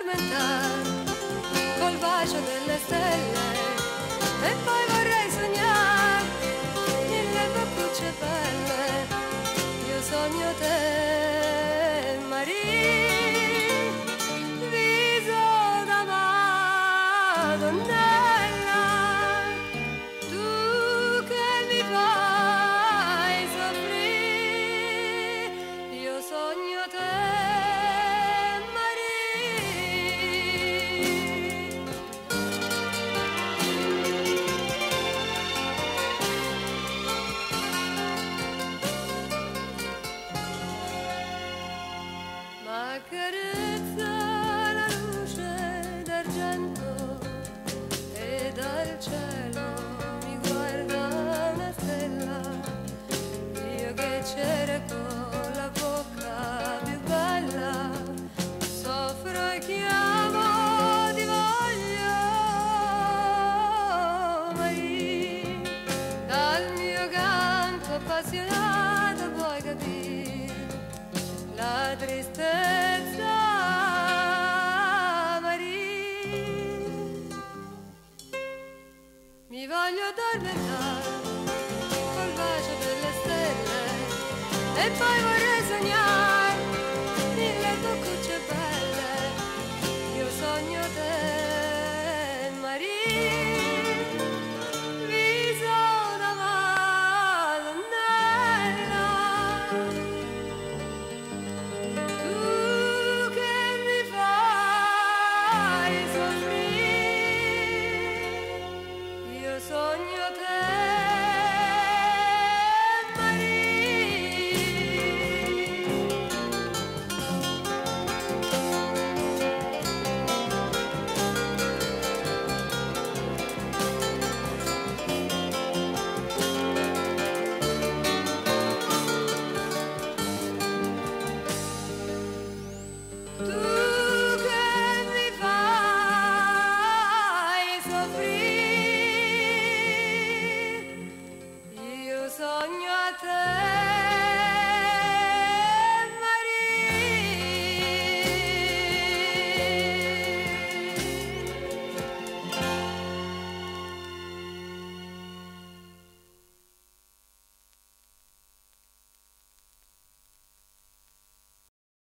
addormentare col bacio delle stelle e poi vorrei sognare mille boccucce belle. Io sogno te, Maria, viso da Madonnella, tu che mi fai soffrire. Io sogno te, accarezza la luce d'argento e dal cielo mi guarda una stella. Io che cerco la bocca più bella, soffro e chiamo di voglia, Maria. Dal mio canto appassionato puoi capire la tristezza, Maria. Mi voglio addormentare col bacio delle stelle e poi